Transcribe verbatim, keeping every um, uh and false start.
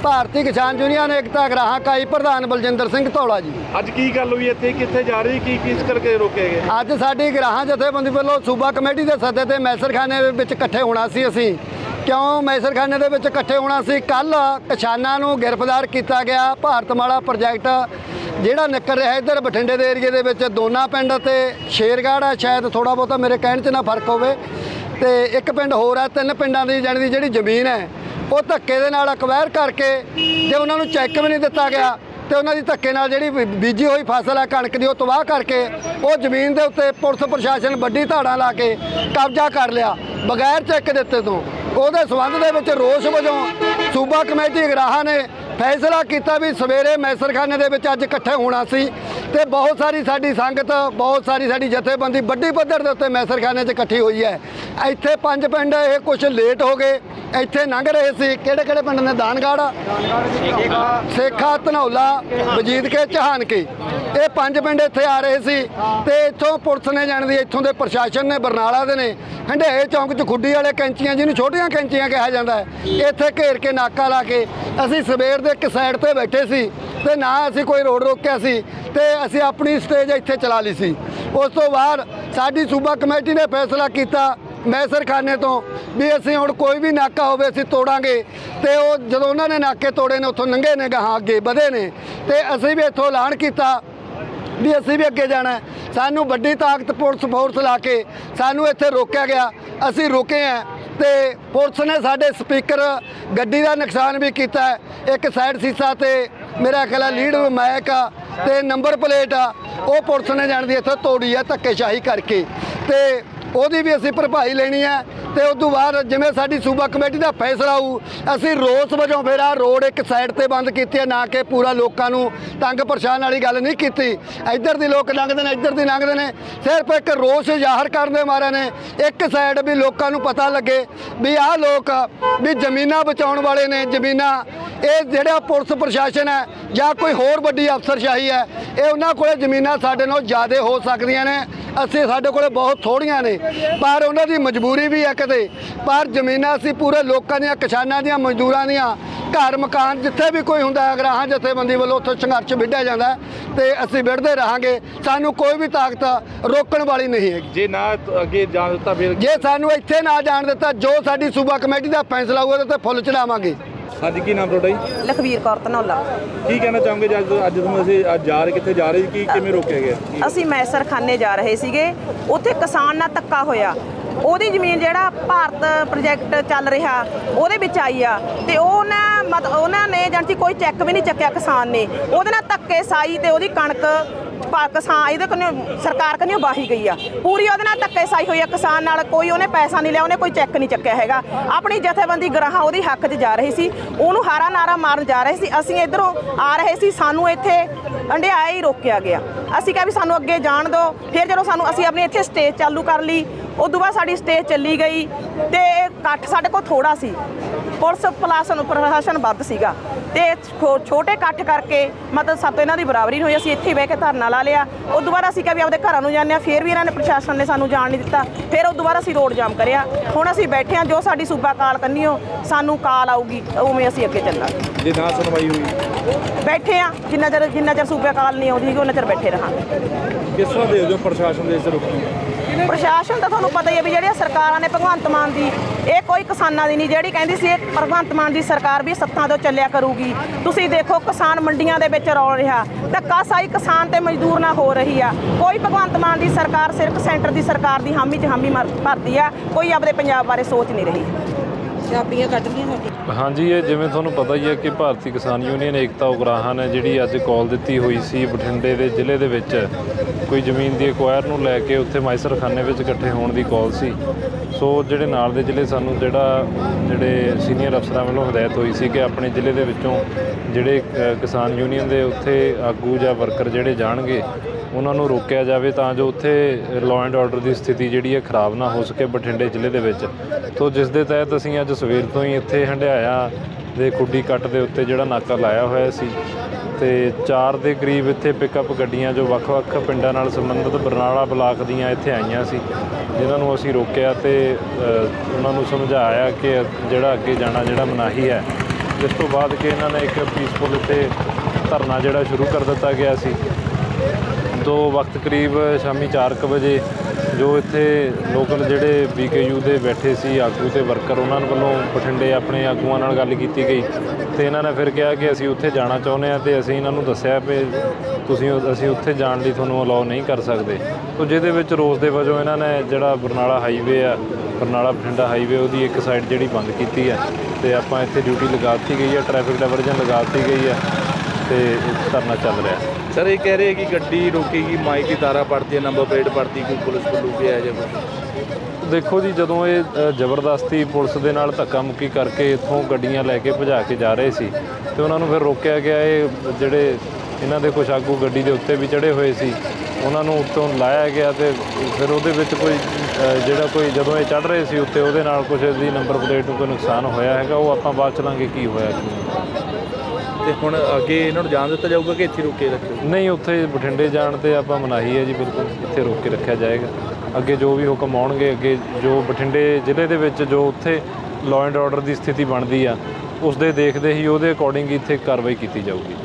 ਭਾਰਤੀ ਕਿਸਾਨ ਯੂਨੀਅਨ ਏਕਤਾ ਗਰਾਹਾਂ ਇਕਾਈ ਪ੍ਰਧਾਨ ਬਲਜਿੰਦਰ ਸਿੰਘ ਧੌਲਾ ਜੀ। ਅੱਜ ਕੀ ਗੱਲ ਹੋਈ ਇੱਥੇ, ਕਿੱਥੇ ਜਾ ਰਹੀ, ਕੀ ਕਿਸ ਕਰਕੇ ਰੋਕੇ ਗਏ? ਅੱਜ ਸਾਡੀ ਗਰਾਹਾਂ ਜਥੇਬੰਦੀ ਵੱਲੋਂ ਸੂਬਾ ਕਮੇਟੀ ਦੇ ਸੱਦੇ ਤੇ ਮੈਸਰਖਾਨੇ ਦੇ ਵਿੱਚ ਇਕੱਠੇ ਹੋਣਾ ਸੀ। ਅਸੀਂ ਕਿਉਂ ਮੈਸਰਖਾਨੇ ਦੇ ਵਿੱਚ ਇਕੱਠੇ ਹੋਣਾ ਸੀ? ਕੱਲ ਕਿਸਾਨਾਂ ਨੂੰ ਗ੍ਰਿਫਤਾਰ ਕੀਤਾ ਗਿਆ। ਭਾਰਤਮਾਲਾ ਪ੍ਰੋਜੈਕਟ ਜਿਹੜਾ ਨਿਕਲ ਰਿਹਾ ਇੱਧਰ ਬਠਿੰਡੇ ਦੇ ਏਰੀਏ ਦੇ ਵਿੱਚ ਦੋਨਾ ਪਿੰਡ ਤੇ ਸ਼ੇਰਗੜ੍ਹ ਆ, ਸ਼ਾਇਦ ਥੋੜਾ ਬਹੁਤਾ ਮੇਰੇ ਕਹਿਣ 'ਚ ਨਾ ਫਰਕ ਹੋਵੇ, ਤੇ ਇੱਕ ਪਿੰਡ ਹੋਰ ਆ। ਤਿੰਨ ਪਿੰਡਾਂ ਦੀ ਜਾਣੀ ਦੀ ਜਿਹੜੀ ਜ਼ਮੀਨ ਹੈ ਉਹ ਧੱਕੇ ਦੇ ਨਾਲ ਅਕਵਾਇਰ ਕਰਕੇ ਜੇ ਉਹਨਾਂ ਨੂੰ ਚੈੱਕ ਵੀ ਨਹੀਂ ਦਿੱਤਾ ਗਿਆ ਤੇ ਉਹਨਾਂ ਦੀ ਧੱਕੇ ਨਾਲ ਜਿਹੜੀ ਬੀਜੀ ਹੋਈ ਫਸਲ ਹੈ ਕਣਕ ਦੀ ਉਹ ਤਬਾਹ ਕਰਕੇ ਉਹ ਜ਼ਮੀਨ ਦੇ ਉੱਤੇ ਪੁਲਿਸ ਪ੍ਰਸ਼ਾਸਨ ਵੱਡੀ ਧਾੜਾਂ ਲਾ ਕੇ ਕਬਜ਼ਾ ਕਰ ਲਿਆ ਬਗੈਰ ਚੈੱਕ ਦਿੱਤੇ ਤੋਂ। ਉਹਦੇ ਸਬੰਧ ਦੇ ਵਿੱਚ ਰੋਸ ਵਜੋਂ ਸੂਬਾ ਕਮੇਟੀ ਗਰਾਹਾਂ ਨੇ ਫੈਸਲਾ ਕੀਤਾ ਵੀ ਸਵੇਰੇ ਮੈਸਰਖਾਨੇ ਦੇ ਵਿੱਚ ਅੱਜ ਇਕੱਠੇ ਹੋਣਾ ਸੀ ਤੇ ਬਹੁਤ ਸਾਰੀ ਸਾਡੀ ਸੰਗਤ, ਬਹੁਤ ਸਾਰੀ ਸਾਡੀ ਜਥੇਬੰਦੀ ਵੱਡੀ ਪੱਧਰ ਦੇ ਉੱਤੇ ਮੈਸਰਖਾਨੇ 'ਚ ਇਕੱਠੀ ਹੋਈ ਹੈ। ਇੱਥੇ ਪੰਜ ਪਿੰਡ ਇਹ ਕੁਝ ਲੇਟ ਹੋ ਗਏ, ਇੱਥੇ ਲੰਘ ਰਹੇ ਸੀ। ਕਿਹੜੇ ਕਿਹੜੇ ਪਿੰਡ ਨੇ? ਦਾਨਗੜ੍ਹ, ਸੇਖਾ, ਧਨੌਲਾ, ਵਜੀਦ ਕੇ, ਚਹਾਨਕੇ, ਇਹ ਪੰਜ ਪਿੰਡ ਇੱਥੇ ਆ ਰਹੇ ਸੀ। ਤੇ ਇੱਥੋਂ ਪੁਲਿਸ ਨੇ ਜਾਣਦੀ, ਇੱਥੋਂ ਦੇ ਪ੍ਰਸ਼ਾਸਨ ਨੇ, ਬਰਨਾਲਾ ਦੇ ਨੇ, ਹੰਡੇਏ ਚੌਂਕ 'ਚ ਖੁੱਡੀ ਵਾਲੇ ਕੈਂਚੀਆਂ ਜਿਹਨੂੰ ਛੋਟੀਆਂ ਕੈਂਚੀਆਂ ਕਿਹਾ ਜਾਂਦਾ ਹੈ, ਇੱਥੇ ਘੇਰ ਕੇ ਨਾਕਾ ਲਾ ਕੇ ਅਸੀਂ ਸਵੇਰ ਦੇ ਇੱਕ ਸਾਈਡ 'ਤੇ ਬੈਠੇ ਸੀ ਤੇ ਨਾ ਅਸੀਂ ਕੋਈ ਰੋਡ ਰੋਕਿਆ ਸੀ ਤੇ ਅਸੀਂ ਆਪਣੀ ਸਟੇਜ ਇੱਥੇ ਚਲਾ ਲਈ ਸੀ। ਉਸ ਤੋਂ ਬਾਅਦ ਸਾਡੀ ਸੂਬਾ ਕਮੇਟੀ ਨੇ ਫੈਸਲਾ ਕੀਤਾ ਮੈਸਰਖਾਨੇ ਤੋਂ ਵੀ ਅਸੀਂ ਹੁਣ ਕੋਈ ਵੀ ਨਾਕਾ ਹੋਵੇ ਅਸੀਂ ਤੋੜਾਂਗੇ। ਤੇ ਉਹ ਜਦੋਂ ਉਹਨਾਂ ਨੇ ਨਾਕੇ ਤੋੜੇ ਨੇ ਉੱਥੋਂ ਲੰਘੇ ਨੇ, ਗਾਹਾਂ ਅੱਗੇ ਵਧੇ ਨੇ ਤੇ ਅਸੀਂ ਵੀ ਇੱਥੋਂ ਐਲਾਨ ਕੀਤਾ ਵੀ ਅਸੀਂ ਵੀ ਅੱਗੇ ਜਾਣਾ। ਸਾਨੂੰ ਵੱਡੀ ਤਾਕਤ ਪੁਲਿਸ ਫੋਰਸ ਲਾ ਕੇ ਸਾਨੂੰ ਇੱਥੇ ਰੋਕਿਆ ਗਿਆ। ਅਸੀਂ ਰੁਕੇ ਹਾਂ ਤੇ ਪੁਲਿਸ ਨੇ ਸਾਡੇ ਸਪੀਕਰ ਗੱਡੀ ਦਾ ਨੁਕਸਾਨ ਵੀ ਕੀਤਾ। ਇੱਕ ਸਾਈਡ ਸੀਸਾ ਤੇ ਮੇਰਾ ਖਿਆਲ ਲੀਡ ਮੈਕ ਆ ਤੇ ਨੰਬਰ ਪਲੇਟ ਆ ਉਹ ਪੁਲਿਸ ਨੇ ਜਾਣਦੀ ਇੱਥੇ ਤੋੜੀ ਆ ਧੱਕੇਸ਼ਾਹੀ ਕਰਕੇ, ਤੇ ਉਹਦੀ ਵੀ ਅਸੀਂ ਭਰਪਾਈ ਲੈਣੀ ਹੈ। ਤੇ ਉਸ ਤੋਂ ਬਾਅਦ ਜਿਵੇਂ ਸਾਡੀ ਸੂਬਾ ਕਮੇਟੀ ਦਾ ਫੈਸਲਾ ਹੋਊ ਅਸੀਂ ਰੋਸ ਵਜੋਂ ਫਿਰ ਆਹ ਰੋਡ ਇੱਕ ਸਾਈਡ ਤੇ ਬੰਦ ਕੀਤੀ ਹੈ, ਨਾ ਕਿ ਪੂਰਾ ਲੋਕਾਂ ਨੂੰ ਤੰਗ ਪਰੇਸ਼ਾਨ ਵਾਲੀ ਗੱਲ ਨਹੀਂ ਕੀਤੀ। ਇੱਧਰ ਦੀ ਲੋਕ ਲੰਘਦੇ ਨੇ, ਇੱਧਰ ਦੀ ਲੰਘਦੇ ਨੇ, ਸਿਰਫ ਇੱਕ ਰੋਸ ਜ਼ਾਹਰ ਕਰਨ ਦੇ ਮਾਰੇ ਨੇ ਇੱਕ ਸਾਈਡ ਵੀ ਲੋਕਾਂ ਨੂੰ ਪਤਾ ਲੱਗੇ ਵੀ ਆਹ ਲੋਕ ਵੀ ਜ਼ਮੀਨਾਂ ਬਚਾਉਣ ਵਾਲੇ ਨੇ। ਜ਼ਮੀਨਾਂ ਇਹ ਜਿਹੜਾ ਪੁਲਿਸ ਪ੍ਰਸ਼ਾਸਨ ਹੈ ਜਾਂ ਕੋਈ ਹੋਰ ਵੱਡੀ ਅਫਸਰਸ਼ਾਹੀ ਹੈ, ਇਹ ਉਹਨਾਂ ਕੋਲ ਜ਼ਮੀਨਾਂ ਸਾਡੇ ਨਾਲੋਂ ਜ਼ਿਆਦਾ ਹੋ ਸਕਦੀਆਂ ਨੇ। ਅਸੀਂ ਸਾਡੇ ਕੋਲ ਬਹੁਤ ਥੋੜ੍ਹੀਆਂ ਨੇ, ਪਰ ਉਹਨਾਂ ਦੀ ਮਜਬੂਰੀ ਵੀ ਹੈ ਕਿਤੇ। ਪਰ ਜ਼ਮੀਨਾਂ ਅਸੀਂ ਪੂਰੇ ਲੋਕਾਂ ਦੀਆਂ, ਕਿਸਾਨਾਂ ਦੀਆਂ, ਮਜ਼ਦੂਰਾਂ ਦੀਆਂ, ਘਰ ਮਕਾਨ ਜਿੱਥੇ ਵੀ ਕੋਈ ਹੁੰਦਾ ਹੈ ਗਰਾਹਾਂ ਜਥੇਬੰਦੀ ਵੱਲੋਂ ਉੱਥੇ ਸੰਘਰਸ਼ ਵਿੱਢਿਆ ਜਾਂਦਾ ਤੇ ਅਸੀਂ ਵਿੱਢਦੇ ਰਹਾਂਗੇ। ਸਾਨੂੰ ਕੋਈ ਵੀ ਤਾਕਤ ਰੋਕਣ ਵਾਲੀ ਨਹੀਂ ਹੈਗੀ। ਜੇ ਨਾ ਅੱਗੇ ਜਾਣ ਦਿੱਤਾ ਫਿਰ ਜੇ ਸਾਨੂੰ ਇੱਥੇ ਨਾ ਜਾਣ ਦਿੱਤਾ, ਜੋ ਸਾਡੀ ਸੂਬਾ ਕਮੇਟੀ ਦਾ ਫੈਸਲਾ ਹੋਊ ਉਹਦੇ ਤੇ ਫੁੱਲ ਚੜਾਵਾਂਗੇ। ਹਾਂਜੀ, ਕੀ ਨਾਮ ਤੁਹਾਡਾ ਜੀ? ਲਖਵੀਰ ਕੌਰ ਧਨੌਲਾ। ਕੀ ਕਹਿਣਾ ਚਾਹੋਗੇ ਅੱਜ ਅੱਜ ਤੁਹਾਨੂੰ ਅਸੀਂ ਅੱਜ ਜਾ ਰਹੇ, ਕਿੱਥੇ ਜਾ ਰਹੇ, ਕੀ ਕਿਵੇਂ ਰੋਕਿਆ ਗਿਆ? ਅਸੀਂ ਮੈਸਰਖਾਨੇ ਜਾ ਰਹੇ ਸੀਗੇ, ਉੱਥੇ ਕਿਸਾਨ ਨਾਲ ਧੱਕਾ ਹੋਇਆ। ਉਹਦੀ ਜ਼ਮੀਨ ਜਿਹੜਾ ਭਾਰਤ ਪ੍ਰੋਜੈਕਟ ਚੱਲ ਰਿਹਾ ਉਹਦੇ ਵਿੱਚ ਆਈ ਆ ਤੇ ਉਹ ਨਾ ਮਤ ਉਹਨਾਂ ਨੇ ਜਾਣੀ ਕੋਈ ਚੈੱਕ ਵੀ ਨਹੀਂ ਚੱਕਿਆ ਕਿਸਾਨ ਨੇ। ਉਹਦੇ ਨਾਲ ਧੱਕੇ ਸਾਈ ਤੇ ਉਹਦੀ ਕਣਕ ਕਿਸਾਨ ਇਹਦੇ ਕੋਲ ਸਰਕਾਰ ਕੰਨਿਓ ਵਾਹੀ ਗਈ ਆ ਪੂਰੀ, ਉਹਦੇ ਨਾਲ ਧੱਕੇ ਸਾਈ ਹੋਈ ਆ ਕਿਸਾਨ ਨਾਲ। ਕੋਈ ਉਹਨੇ ਪੈਸਾ ਨਹੀਂ ਲਿਆ, ਉਹਨੇ ਕੋਈ ਚੈੱਕ ਨਹੀਂ ਚੱਕਿਆ ਹੈਗਾ। ਆਪਣੀ ਜਥੇਬੰਦੀ ਗਰਾਹਾਂ ਉਹਦੀ ਹੱਕ 'ਚ ਜਾ ਰਹੀ ਸੀ, ਉਹਨੂੰ ਹਾਰਾ ਨਾਰਾ ਮਾਰਨ ਜਾ ਰਹੇ ਸੀ। ਅਸੀਂ ਇੱਧਰੋਂ ਆ ਰਹੇ ਸੀ, ਸਾਨੂੰ ਇੱਥੇ ਹੰਡਿਆਇਆ ਹੀ ਰੋਕਿਆ ਗਿਆ। ਅਸੀਂ ਕਿਹਾ ਵੀ ਸਾਨੂੰ ਅੱਗੇ ਜਾਣ ਦਿਓ। ਫਿਰ ਜਦੋਂ ਸਾਨੂੰ ਅਸੀਂ ਆਪਣੀ ਇੱਥੇ ਸਟੇਜ ਚਾਲੂ ਕਰ ਲਈ, ਉਦੋਂ ਬਾਅਦ ਸਾਡੀ ਸਟੇਜ ਚੱਲੀ ਗਈ ਤੇ ਇਕੱਠ ਸਾਡੇ ਕੋਲ ਥੋੜਾ ਸੀ, ਪੁਲਿਸ ਪਲਾਸਨ ਪ੍ਰਸ਼ਾਸਨ ਵੱਧ ਸੀਗਾ ਤੇ ਛੋਟੇ ਇਕੱਠ ਕਰਕੇ ਮਤਲਬ ਸਾਤੋਂ ਇਹਨਾਂ ਦੀ ਬਰਾਬਰੀ ਨਹੀਂ ਹੋਈ। ਅਸੀਂ ਇੱਥੇ ਬਹਿ ਕੇ ਧਰਨਾ ਲਾ ਲਿਆ। ਉਦੋਂ ਬਾਅਦ ਅਸੀਂ ਕਿਹਾ ਵੀ ਆਪਦੇ ਘਰਾਂ ਨੂੰ ਜਾਂਦੇ ਹਾਂ, ਫਿਰ ਵੀ ਇਹਨਾਂ ਨੇ ਪ੍ਰਸ਼ਾਸਨ ਨੇ ਸਾਨੂੰ ਜਾਣ ਨਹੀਂ ਦਿੱਤਾ। ਫਿਰ ਉਦੋਂ ਬਾਅਦ ਅਸੀਂ ਰੋਡ ਜਾਮ ਕਰਿਆ। ਹੁਣ ਅਸੀਂ ਬੈਠੇ ਹਾਂ, ਜੋ ਸਾਡੀ ਸੂਬਾ ਕਾਲ ਕੰਨਿਓ ਸਾਨੂੰ ਕਾਲ ਆਊਗੀ ਉਵੇਂ ਅਸੀਂ ਅੱਗੇ ਚੱਲਾਂਗੇ। ਜੇ ਨਾ ਸੁਣਵਾਈ ਹੋਈ ਬੈਠੇ ਹਾਂ, ਜਿੰਨਾ ਚਿਰ ਜਿੰਨਾ ਚਿਰ ਸੂਬਾ ਕਾਲ ਨਹੀਂ ਆਉਂਦੀ ਉਹਨਾਂ ਚਿਰ ਬੈਠੇ ਰਹਾਂਗੇ। ਕਿਸ ਤਰ੍ਹਾਂ ਦੇ ਦਿਓ ਪ੍ਰਸ਼ਾਸਨ ਦੇ ਇਸ ਰੁਕੀ? ਪ੍ਰਸ਼ਾਸਨ ਤਾਂ ਤੁਹਾਨੂੰ ਪਤਾ ਹੀ ਹੈ ਵੀ ਜਿਹੜੀਆਂ ਸਰਕਾਰਾਂ ਨੇ ਭਗਵੰਤ ਮਾਨ ਦੀ, ਇਹ ਕੋਈ ਕਿਸਾਨਾਂ ਦੀ ਨਹੀਂ। ਜਿਹੜੀ ਕਹਿੰਦੀ ਸੀ ਇਹ ਭਗਵੰਤ ਮਾਨ ਦੀ ਸਰਕਾਰ ਵੀ ਸੱਤਾਂ ਤੋਂ ਚੱਲਿਆ ਕਰੂਗੀ। ਤੁਸੀਂ ਦੇਖੋ ਕਿਸਾਨ ਮੰਡੀਆਂ ਦੇ ਵਿੱਚ ਰੌਲ ਰਿਹਾ, ਧੱਕਾ ਸਾਈ ਕਿਸਾਨ ਤੇ ਮਜ਼ਦੂਰ ਨਾਲ ਹੋ ਰਹੀ ਆ। ਕੋਈ ਭਗਵੰਤ ਮਾਨ ਦੀ ਸਰਕਾਰ ਸਿਰਫ ਸੈਂਟਰ ਦੀ ਸਰਕਾਰ ਦੀ ਹਾਮੀ 'ਚ ਹਾਮੀ ਭਰਦੀ ਆ, ਕੋਈ ਆਪਦੇ ਪੰਜਾਬ ਬਾਰੇ ਸੋਚ ਨਹੀਂ ਰਹੀ। ਚਾਬੀਆਂ ਕੱਢ ਲਈਆਂ। ਹਾਂਜੀ, ਇਹ ਜਿਵੇਂ ਤੁਹਾਨੂੰ ਪਤਾ ਹੀ ਹੈ ਕਿ ਭਾਰਤੀ ਕਿਸਾਨ ਯੂਨੀਅਨ ਏਕਤਾ ਉਗਰਾਹਾਂ ਨੇ ਜਿਹੜੀ ਅੱਜ ਕਾਲ ਦਿੱਤੀ ਹੋਈ ਸੀ ਬਠਿੰਡੇ ਦੇ ਜ਼ਿਲ੍ਹੇ ਦੇ ਵਿੱਚ ਕੋਈ ਜ਼ਮੀਨ ਦੀ ਐਕਵਾਇਰ ਨੂੰ ਲੈ ਕੇ ਉੱਥੇ ਮੈਸਰਖਾਨੇ ਵਿੱਚ ਇਕੱਠੇ ਹੋਣ ਦੀ ਕਾਲ ਸੀ। ਸੋ ਜਿਹੜੇ ਨਾਲ ਦੇ ਜ਼ਿਲ੍ਹੇ ਸਾਨੂੰ ਜਿਹੜਾ ਜਿਹੜੇ ਸੀਨੀਅਰ ਅਫਸਰਾਂ ਵੱਲੋਂ ਹਦਾਇਤ ਹੋਈ ਸੀ ਕਿ ਆਪਣੇ ਜ਼ਿਲ੍ਹੇ ਦੇ ਵਿੱਚੋਂ ਜਿਹੜੇ ਕਿਸਾਨ ਯੂਨੀਅਨ ਦੇ ਉੱਥੇ ਆਗੂ ਜਾਂ ਵਰਕਰ ਜਿਹੜੇ ਜਾਣਗੇ ਉਹਨਾਂ ਨੂੰ ਰੋਕਿਆ ਜਾਵੇ ਤਾਂ ਜੋ ਉੱਥੇ ਲਾਅ ਐਂਡ ਆਰਡਰ ਦੀ ਸਥਿਤੀ ਜਿਹੜੀ ਹੈ ਖਰਾਬ ਨਾ ਹੋ ਸਕੇ ਬਠਿੰਡੇ ਜ਼ਿਲ੍ਹੇ ਦੇ ਵਿੱਚ। ਤੋ ਜਿਸ ਦੇ ਤਹਿਤ ਅਸੀਂ ਅੱਜ ਸਵੇਰ ਤੋਂ ਹੀ ਇੱਥੇ ਹੰਡਿਆਇਆ ਦੇ ਖੁੱਡੀ ਕੱਟ ਦੇ ਉੱਤੇ ਜਿਹੜਾ ਨਾਕਾ ਲਾਇਆ ਹੋਇਆ ਸੀ ਤੇ ਚਾਰ ਦੇ ਕਰੀਬ ਇੱਥੇ ਪਿਕਅਪ ਗੱਡੀਆਂ ਜੋ ਵੱਖ-ਵੱਖ ਪਿੰਡਾਂ ਨਾਲ ਸੰਬੰਧਿਤ ਬਰਨਾਲਾ ਬਲਾਕ ਦੀਆਂ ਇੱਥੇ ਆਈਆਂ ਸੀ, ਜਿਨ੍ਹਾਂ ਨੂੰ ਅਸੀਂ ਰੋਕਿਆ ਤੇ ਉਹਨਾਂ ਨੂੰ ਸਮਝਾਇਆ ਕਿ ਜਿਹੜਾ ਅੱਗੇ ਜਾਣਾ ਜਿਹੜਾ ਮਨਾਹੀ ਹੈ ਜਿਸ ਤੋਂ ਬਾਅਦ ਕਿ ਇਹਨਾਂ ਨੇ ਇੱਕ ਪੀਸਫੁਲ ਇੱਥੇ ਧਰਨਾ ਜਿਹੜਾ ਸ਼ੁਰੂ ਕਰ ਦਿੱਤਾ ਗਿਆ ਸੀ। ਦੋ ਵਕਤ ਕਰੀਬ ਸ਼ਾਮੀ ਚਾਰ ਕੁ ਵਜੇ ਜੋ ਇੱਥੇ ਲੋਕਲ ਜਿਹੜੇ ਬੀ ਕੇ ਯੂ ਦੇ ਬੈਠੇ ਸੀ ਆਗੂ ਤੇ ਵਰਕਰ, ਉਹਨਾਂ ਵੱਲੋਂ ਬਠਿੰਡੇ ਆਪਣੇ ਆਗੂਆਂ ਨਾਲ ਗੱਲ ਕੀਤੀ ਗਈ ਤੇ ਇਹਨਾਂ ਨੇ ਫਿਰ ਕਿਹਾ ਕਿ ਅਸੀਂ ਉੱਥੇ ਜਾਣਾ ਚਾਹੁੰਦੇ ਹਾਂ ਤੇ ਅਸੀਂ ਇਹਨਾਂ ਨੂੰ ਦੱਸਿਆ ਵੀ ਤੁਸੀਂ ਅਸੀਂ ਉੱਥੇ ਜਾਣ ਲਈ ਤੁਹਾਨੂੰ ਅਲਾਓ ਨਹੀਂ ਕਰ ਸਕਦੇ। ਤੋ ਜਿਹਦੇ ਵਿੱਚ ਰੋਸ ਦੇ ਵਜੋਂ ਇਹਨਾਂ ਨੇ ਜਿਹੜਾ ਬਰਨਾਲਾ ਹਾਈਵੇ ਆ, ਬਰਨਾਲਾ ਬਠਿੰਡਾ ਹਾਈਵੇ, ਉਹਦੀ ਇੱਕ ਸਾਈਡ ਜਿਹੜੀ ਬੰਦ ਕੀਤੀ ਹੈ ਤੇ ਆਪਾਂ ਇੱਥੇ ਡਿਊਟੀ ਲਗਾ ਦਿੱਤੀ ਗਈ ਹੈ, ਟ੍ਰੈਫਿਕ ਡਾਇਵਰਜਨ ਲਗਾ ਦਿੱਤੀ ਗਈ ਹੈ ਤੇ ਧਰਨਾ ਚੱਲ ਰਿਹਾ। ਸਰ ਇਹ ਕਹਿ ਰਹੇ ਕਿ ਗੱਡੀ ਰੋਕੇਗੀ, ਮਾਈਕ ਦੀ ਤਾਰਾਂ ਪੜਤੀ, ਨੰਬਰ ਪਲੇਟ ਪੜਤੀ, ਕੋਈ ਪੁਲਿਸ ਵੱਲੋਂ ਕਿਹਾ ਜਾਵੇ। ਦੇਖੋ ਜੀ, ਜਦੋਂ ਇਹ ਅ, ਜ਼ਬਰਦਸਤੀ ਪੁਲਿਸ ਦੇ ਨਾਲ ਧੱਕਾ ਮੁੱਕੀ ਕਰਕੇ ਇੱਥੋਂ ਗੱਡੀਆਂ ਲੈ ਕੇ ਭਜਾ ਕੇ ਜਾ ਰਹੇ ਸੀ ਤੇ ਉਹਨਾਂ ਨੂੰ ਫਿਰ ਰੋਕਿਆ ਗਿਆ। ਇਹ ਜਿਹੜੇ ਇਹਨਾਂ ਦੇ ਕੁਛ ਆਗੂ ਗੱਡੀ ਦੇ ਉੱਤੇ ਵੀ ਚੜ੍ਹੇ ਹੋਏ ਸੀ, ਉਹਨਾਂ ਨੂੰ ਉੱਤੋਂ ਲਾਇਆ ਗਿਆ ਤੇ ਫਿਰ ਉਹਦੇ ਵਿੱਚ ਕੋਈ ਅ, ਜਿਹੜਾ ਕੋਈ ਜਦੋਂ ਇਹ ਚੜ੍ਹ ਰਹੇ ਸੀ ਉੱਤੇ ਉਹਦੇ ਨਾਲ ਕੁਛ ਦੀ ਨੰਬਰ ਪਲੇਟ ਨੂੰ ਕੋਈ ਨੁਕਸਾਨ ਹੋਇਆ ਹੈਗਾ, ਉਹ ਆਪਾਂ ਬਾਅਦ ਚਲਾਂਗੇ ਕੀ ਹੋਇਆ ਕੀ। ਤੇ ਹੁਣ ਅੱਗੇ ਇਹਨਾਂ ਨੂੰ ਜਾਣ ਦਿੱਤਾ ਜਾਊਗਾ ਕਿ ਇੱਥੇ ਰੋਕੇ ਰੱਖਿਓ? ਨਹੀਂ, ਉੱਥੇ ਬਠਿੰਡੇ ਜਾਣ ਤੇ ਆਪਾਂ ਮਨਾਹੀ ਹੈ ਜੀ, ਬਿਲਕੁਲ ਇੱਥੇ ਰੋਕ ਕੇ ਰੱਖਿਆ ਜਾਏਗਾ। ਅੱਗੇ ਜੋ ਵੀ ਹੁਕਮ ਆਉਣਗੇ, ਅੱਗੇ ਜੋ ਬਠਿੰਡੇ ਜ਼ਿਲ੍ਹੇ ਦੇ ਵਿੱਚ ਜੋ ਉੱਥੇ ਲਾਅ ਐਂਡ ਆਰਡਰ ਦੀ ਸਥਿਤੀ ਬਣਦੀ ਆ, ਉਸ ਦੇ ਦੇਖਦੇ ਹੀ ਉਹਦੇ ਅਕੋਰਡਿੰਗ ਇੱਥੇ ਕਾਰਵਾਈ ਕੀਤੀ ਜਾਊਗੀ।